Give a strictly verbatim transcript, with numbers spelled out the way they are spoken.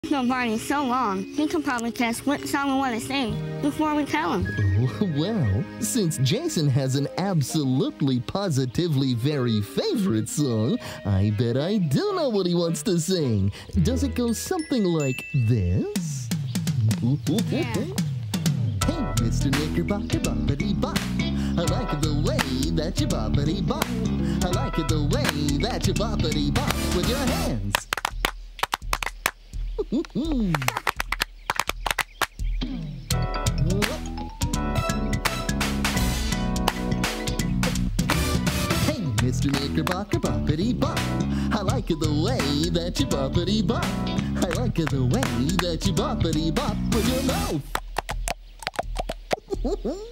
know Barney so long, he could probably guess what song we want to sing before we tell him. Oh, well, since Jason has an absolutely positively very favorite song, I bet I do know what he wants to sing. Does it go something like this? Yeah. Hey, Mister Knickerbocker, boppity-bop. I like the way that you boppity-bop. I like it the way that you boppity-bop with your hands. Hey, Mister Knickerbocker, boppity-bop. I like it the way that you boppity-bop. I like it the way that you boppity-bop with your mouth.